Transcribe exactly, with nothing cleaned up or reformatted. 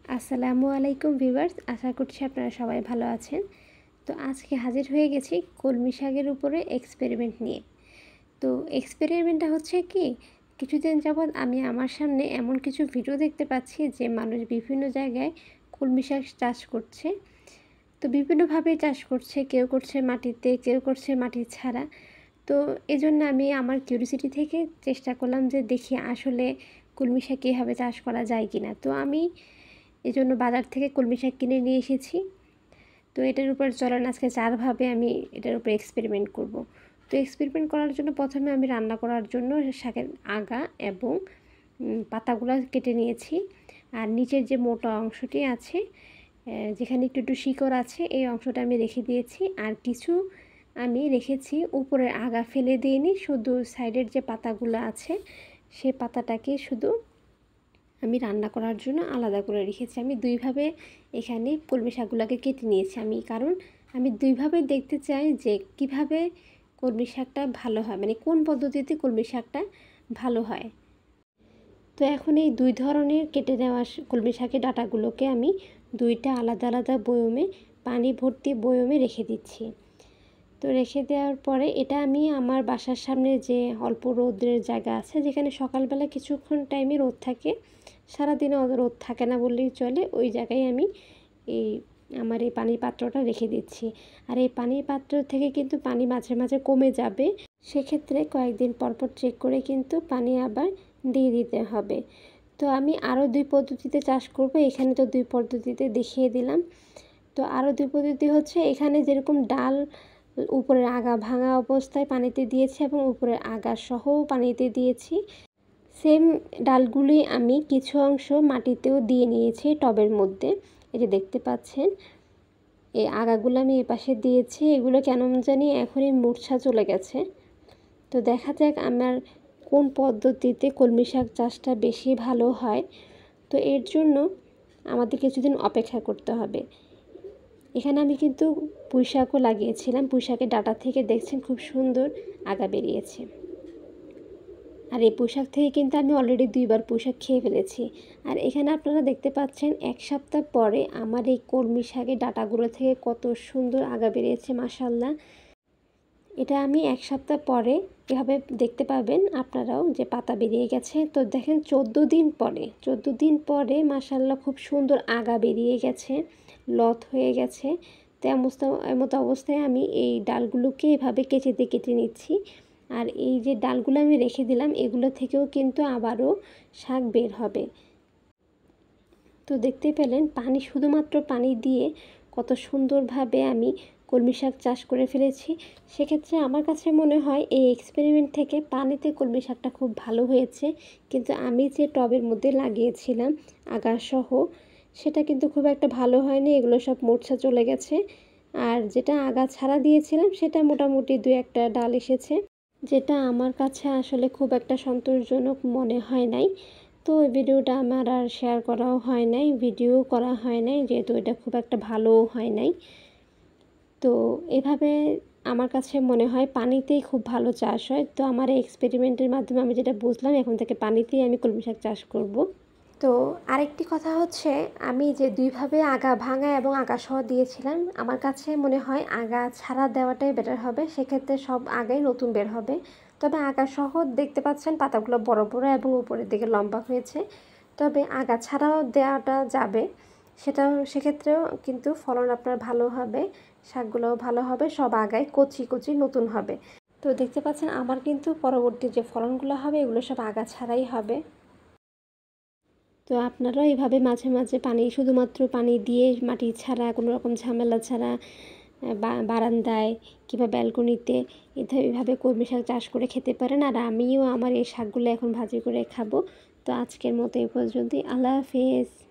আসসালামু আলাইকুম ভিউয়ার্স, আশা করছি আপনারা সবাই ভালো আছেন। তো আজকে হাজির হয়ে গেছি কলমি শাকের উপরে এক্সপেরিমেন্ট নিয়ে। তো এক্সপেরিমেন্টটা হচ্ছে কি, কিছুদিন যাবৎ আমি আমার সামনে এমন কিছু ভিডিও দেখতে পাচ্ছি যে মানুষ বিভিন্ন জায়গায় কলমি শাক চাষ করছে। তো বিভিন্নভাবে চাষ করছে, কেউ করছে মাটিতে, কেউ করছে মাটি ছাড়া। তো এজন্য আমি আমার কিউরিওসিটি থেকে চেষ্টা করলাম যে দেখি আসলে কলমি শাক কীভাবে চাষ করা যায় কিনা। তো আমি এজন্য বাজার থেকে কলমি শাক কিনে নিয়ে এসেছি। তো এটার উপর চলেন আজকে চারভাবে আমি এটার উপর এক্সপেরিমেন্ট করব। তো এক্সপেরিমেন্ট করার জন্য প্রথমে আমি রান্না করার জন্য শাকের আগা এবং পাতাগুলো কেটে নিয়েছি। আর নিচের যে মোটা অংশটি আছে, যেখানে একটু একটু শিকড় আছে, এই অংশটা আমি রেখে দিয়েছি। আর কিছু আমি রেখেছি উপরের আগা ফেলে দিইনি, শুধু সাইডের যে পাতাগুলো আছে সেই পাতাটাকে শুধু আমি রান্না করার জন্য আলাদা করে রেখেছি। আমি দুইভাবে এখানে কলমি শাকগুলোকে কেটে নিয়েছি আমি, কারণ আমি দুইভাবে দেখতে চাই যে কিভাবে কলমি শাকটা ভালো হয়, মানে কোন পদ্ধতিতে কলমি শাকটা ভালো হয়। তো এখন এই দুই ধরনের কেটে নেওয়া কলমি শাকের ডাঁটাগুলোকে আমি দুইটা আলাদা আলাদা বয়মে, পানি ভর্তি বয়মে রেখে দিচ্ছি। তো রেখে দেওয়ার পরে এটা আমি আমার বাসার সামনে যে অল্প রোদের জায়গা আছে, যেখানে সকালবেলা কিছুক্ষণ টাইমে রোদ থাকে, সারাদিনে রোদ থাকে না বললেই চলে, ওই জায়গায় আমি এই আমার এই পানির পাত্রটা রেখে দিচ্ছি। আর এই পানির পাত্র থেকে কিন্তু পানি মাঝে মাঝে কমে যাবে, সেক্ষেত্রে কয়েকদিন পরপর চেক করে কিন্তু পানি আবার দিয়ে দিতে হবে। তো আমি আরও দুই পদ্ধতিতে চাষ করব, এখানে তো দুই পদ্ধতিতে দেখিয়ে দিলাম। তো আরও দুই পদ্ধতি হচ্ছে, এখানে যেরকম ডাল উপরের আগা ভাঙা অবস্থায় পানিতে দিয়েছি এবং উপরের আগা সহও পানিতে দিয়েছি, সেম ডালগুলি আমি কিছু অংশ মাটিতেও দিয়ে নিয়েছি টবের মধ্যে। এই যে দেখতে পাচ্ছেন, এই আগাগুলো আমি এই পাশে দিয়েছি। এগুলো কেমন জানি এখনই মূর্ছা চলে গেছে। তো দেখা যাক আমার কোন পদ্ধতিতে কলমি শাক চাষটা বেশি ভালো হয়। তো এর জন্য আমাদের কিছুদিন অপেক্ষা করতে হবে। এখানে আমি কিন্তু পুঁই শাকও লাগিয়েছিলাম, পুঁই শাকের ডাঁটা থেকে দেখছেন খুব সুন্দর আগা বেরিয়েছে। আর এই পুঁই শাক থেকে কিন্তু আমি অলরেডি দুইবার পুঁই শাক খেয়ে ফেলেছি। আর এখানে আপনারা দেখতে পাচ্ছেন এক সপ্তাহ পরে আমার এই কলমি শাকের ডাঁটাগুলো থেকে কত সুন্দর আগা বেরিয়েছে, মাশাআল্লাহ। এটা আমি এক সপ্তাহ পরে এভাবে দেখতে পাবেন আপনারাও যে পাতা বেরিয়ে গেছে। তো দেখেন চোদ্দো দিন পরে চোদ্দো দিন পরে মাশাআল্লাহ খুব সুন্দর আগা বেরিয়ে গেছে, লত হয়ে গেছে। তো এমতো অবস্থায় আমি এই ডালগুলোকে এভাবে কেচেতে কেটে নিচ্ছি। আর এই যে ডালগুলো আমি রেখে দিলাম, এগুলো থেকেও কিন্তু আবারও শাক বের হবে। তো দেখতে পেলেন পানি, শুধুমাত্র পানি দিয়ে কত সুন্দরভাবে আমি কলমি শাক চাষ করে ফেলেছি। সেক্ষেত্রে আমার কাছে মনে হয় এই এক্সপেরিমেন্ট থেকে পানিতে কলমি শাকটা খুব ভালো হয়েছে, কিন্তু আমি যে টবের মধ্যে লাগিয়েছিলাম আগাসহ, সেটা কিন্তু খুব একটা ভালো হয়নি, এগুলো সব মূর্ছা চলে গেছে। আর যেটা আগা ছাড়া দিয়েছিলাম সেটা মোটামুটি দু একটা ডাল এসেছে, যেটা আমার কাছে আসলে খুব একটা সন্তোষজনক মনে হয় নাই। তো ওই ভিডিওটা আমার আর শেয়ার করাও হয় নাই, ভিডিও করা হয় নাই, যেহেতু এটা খুব একটা ভালোও হয় নাই। তো এভাবে আমার কাছে মনে হয় পানিতেই খুব ভালো চাষ হয়। তো আমার এই এক্সপেরিমেন্টের মাধ্যমে আমি যেটা বুঝলাম, এখন থেকে পানিতেই আমি কলমি শাক চাষ করব। তো আরেকটি কথা হচ্ছে, আমি যে দুইভাবে আগা ভাঙা এবং আগা সহ দিয়েছিলাম, আমার কাছে মনে হয় আগা ছাড়া দেওয়াটাই বেটার হবে। সেক্ষেত্রে সব আগাই নতুন বের হবে। তবে আগা সহ দেখতে পাচ্ছেন পাতাগুলো বড় বড় এবং উপরের দিকে লম্বা হয়েছে। তবে আগা ছাড়াও দেওয়াটা যাবে, সেটাও সেক্ষেত্রেও কিন্তু ফলন আপনার ভালো হবে, শাকগুলোও ভালো হবে, সব আগায় কচি কচি নতুন হবে। তো দেখতে পাচ্ছেন আমার কিন্তু পরবর্তী যে ফলনগুলো হবে এগুলো সব আগা ছাড়াই হবে। তো আপনারাও এভাবে মাঝে মাঝে পানি, শুধুমাত্র পানি দিয়ে মাটি ছাড়া, কোনো রকম ঝামেলা ছাড়া বারান্দায় কিংবা ব্যালকনিতে এভাবে কলমি শাক চাষ করে খেতে পারেন। আর আমিও আমার এই শাকগুলো এখন ভাজি করে খাবো। তো আজকের মতো এই পর্যন্তই। আল্লাহ হাফেজ।